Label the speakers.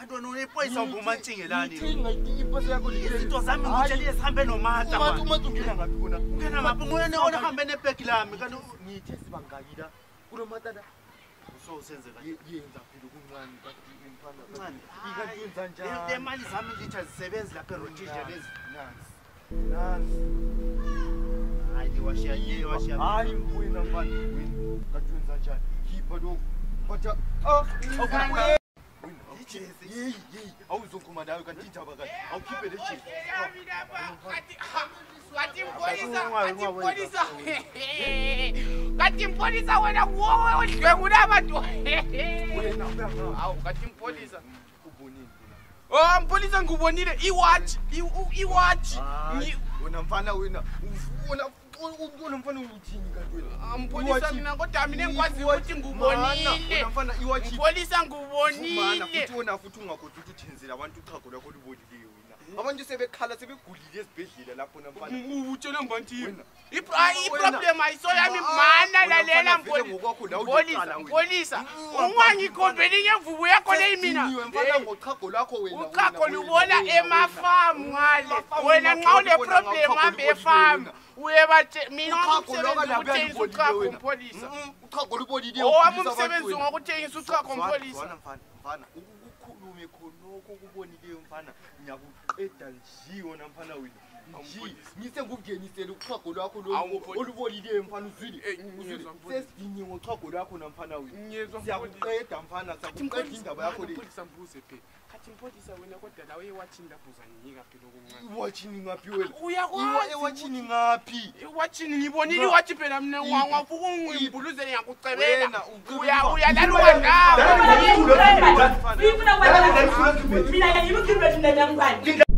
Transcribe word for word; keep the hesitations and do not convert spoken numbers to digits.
Speaker 1: ntwana uyipoyisa ngumantshingelani.
Speaker 2: Ithinga ipasa yakho le.
Speaker 1: Izinto zami ngitsheliye sihambe nomata
Speaker 2: Uma
Speaker 1: manje.
Speaker 2: uma ungena ngaphi bona?
Speaker 1: Ungena ngaphi moyeni ona hambe nebheki lami kanti
Speaker 2: Ngithi sibangaki la. Kulo matata.
Speaker 1: so usenzeka.
Speaker 2: Yenza phela kuncane kanti imfana.
Speaker 1: Ncane.
Speaker 2: Ikanti yenza njani?
Speaker 1: Le mali zami ngitha zisebenzi lapha erotisha lezi.
Speaker 2: Nansi. Nansi.
Speaker 1: Hayi washiya yini washiya.
Speaker 2: Hayi wena mfana wena. Kanti wenza njani? Khipha lo. Batha ah awukhiphe. Jesi hey hey awuzokhuma nayo kanti indaba kanti awukhiphe le jesi.
Speaker 3: Kati mpolisa, kati mpolisa. Kati mpolisa wena kuwe odlwengula abantu.
Speaker 2: Wena
Speaker 3: Awu kati mpolisa.
Speaker 2: ubonile.
Speaker 3: Oh mpolisa ngubonile iwatch, iwatch.
Speaker 2: Wena mfana wena ufuna ubona mfana uthini kanti wena?
Speaker 3: Mpolisa mina kodwa mina ngikwazi ukuthi ngubonile.
Speaker 2: Wena mfana iwatch.
Speaker 3: Mpolisa ngubonile.
Speaker 2: Mana futhi wona futhi ungakhothi ukuthi uthenzela abantu uchago lakho libonile wena. Abantu sebekhala sebegulile esibhedlela lapho namfana.
Speaker 3: Utshela mbanti. I-problem ayisoyami mana lalela mpolisa. Mpolisa. Ungangikhombeli ngemvubu yakho leyi mina.
Speaker 2: Mfana ngochago lakho wena.
Speaker 3: Uchago lubona emafamu ngale. Wena nxa une problem hambe efamu. Uyeba mina umsebenzi ukuthengisa uchago mpolisa.
Speaker 2: Uchago lubonile.
Speaker 3: Owami umsebenzi ngokuthengisa uchago mpolisa.
Speaker 2: Mfana ukukhulume khonoko kubonile mfana ngiyakuqeda njiwo namfana wena. Nji ngise ngukungenisela uchago lwakho olubonile mfana uzwile. Sesidinye ngochago lwakho namfana wena. Siyakuqeda mfana siyakuqeda indaba yakho le.
Speaker 3: Kati mpolisa wena kodwa la uyiwatchini lapho uzanginika phela okuncane.
Speaker 2: Iwatchini ngaphi wena?
Speaker 3: Uyakwazi
Speaker 2: iwatchini ngaphi?
Speaker 3: Iwatchini ngibonile iwatchi phela mina ngafuka ungimbuluze ngiyakucebela. Uya uya la lukandawo.
Speaker 4: Mina ngiyimkhiphe mina ngangibani.